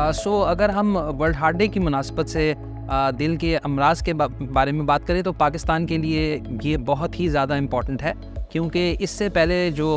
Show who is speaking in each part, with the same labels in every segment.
Speaker 1: अगर हम world heart day की मुनासबत से दिल के अमराज के बारे में बात करें तो पाकिस्तान के लिए ये बहुत ही ज़्यादा इम्पॉर्टेंट है, क्योंकि इससे पहले जो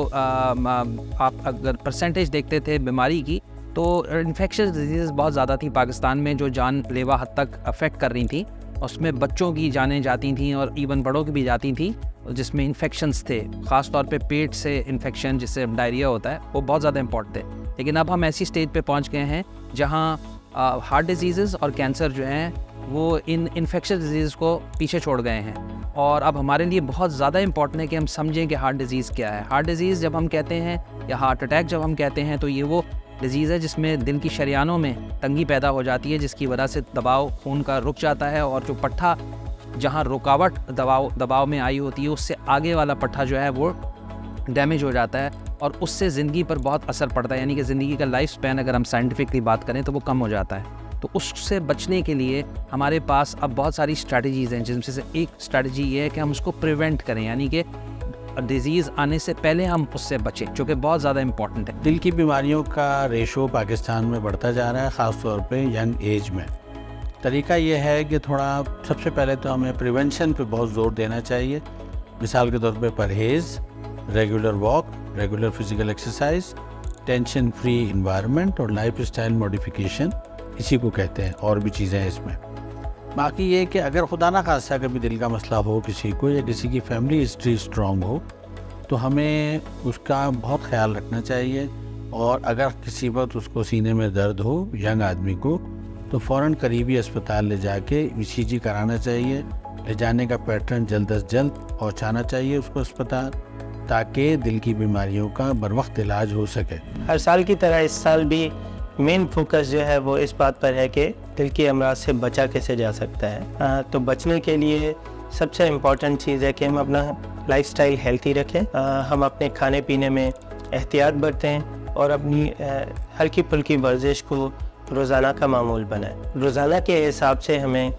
Speaker 1: आप अगर परसेंटेज देखते थे बीमारी की, तो इन्फेक्शस डिजीज़ बहुत ज़्यादा थी पाकिस्तान में, जो जानलेवा हद तक अफेक्ट कर रही थी। उसमें बच्चों की जानें जाती थीं और इवन बड़ों की भी जाती थीं, जिसमें इन्फेक्शंस थे, ख़ास तौर पे पेट से इन्फेक्शन जिससे डायरिया होता है, वो बहुत ज़्यादा इम्पॉर्टेंट थे। लेकिन अब हम ऐसी स्टेज पे पहुंच गए हैं जहां हार्ट डिजीज़ और कैंसर जो हैं वो इन इन्फेक्शस डिजीज़ को पीछे छोड़ गए हैं, और अब हमारे लिए बहुत ज़्यादा इम्पॉर्टेंट है कि हम समझें कि हार्ट डिज़ीज़ क्या है। हार्ट डिज़ीज़ जब हम कहते हैं या हार्ट अटैक जब हम कहते हैं तो ये वो डिज़ीज़ है जिसमें दिल की शरियानों में तंगी पैदा हो जाती है, जिसकी वजह से दबाव खून का रुक जाता है, और जो पट्ठा जहाँ रुकावट दबाव में आई होती है उससे आगे वाला पट्ठा जो है वो डैमेज हो जाता है, और उससे ज़िंदगी पर बहुत असर पड़ता है। यानी कि ज़िंदगी का लाइफ स्पैन अगर हम साइंटिफिकली बात करें तो वो कम हो जाता है। तो उससे बचने के लिए हमारे पास अब बहुत सारी स्ट्रैटेजीज़ हैं, जिनमें से एक स्ट्रैटेजी ये है कि हम उसको प्रिवेंट करें, यानी कि डिज़ीज़ आने से पहले हम उससे बचें, जो कि बहुत ज़्यादा इम्पॉर्टेंट है।
Speaker 2: दिल की बीमारियों का रेशो पाकिस्तान में बढ़ता जा रहा है, ख़ास तौर पे यंग एज में। तरीका ये है कि थोड़ा सबसे पहले तो हमें प्रिवेंशन पे बहुत ज़ोर देना चाहिए। मिसाल के तौर पे परहेज़, regular walk, regular physical exercise, tension free environment और लाइफ स्टाइल मॉडिफिकेशन, इसी को कहते हैं। और भी चीज़ें हैं इसमें। बाकी ये कि अगर खुदा ना खास्ता कभी दिल का मसला हो किसी को, या किसी की फैमिली हिस्ट्री स्ट्रॉन्ग हो, तो हमें उसका बहुत ख्याल रखना चाहिए। और अगर किसी वक्त उसको सीने में दर्द हो, यंग आदमी को, तो फ़ौरन करीबी अस्पताल ले जाके ECG कराना चाहिए। ले जाने का पैटर्न जल्द अज जल्द पहुँचाना चाहिए उसको अस्पताल, ताकि दिल की बीमारियों का बरवक्त इलाज हो सके।
Speaker 3: हर साल की तरह इस साल भी मेन फोकस जो है वो इस बात पर है कि दिल की अमराज से बचा कैसे जा सकता है। तो बचने के लिए सबसे इम्पॉर्टेंट चीज़ है कि हम अपना लाइफस्टाइल हेल्थी रखें, हम अपने खाने पीने में एहतियात बरतें और अपनी हल्की फुल्की वर्जिश को रोज़ाना का मामूल बनाएं। रोज़ाना के हिसाब से हमें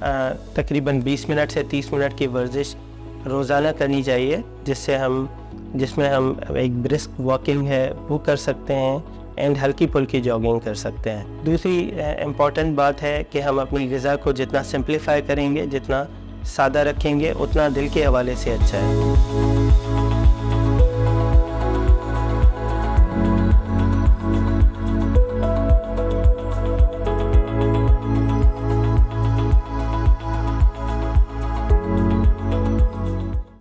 Speaker 3: तकरीबन 20 मिनट से 30 मिनट की वर्जिश रोज़ाना करनी चाहिए, जिसमें हम एक ब्रिस्क वॉकिंग है वो कर सकते हैं एंड हल्की फुल्की जॉगिंग कर सकते हैं। दूसरी इम्पॉर्टेंट बात है कि हम अपनी ग़िज़ा को जितना सिंप्लीफाई करेंगे, जितना सादा रखेंगे, उतना दिल के हवाले से अच्छा है।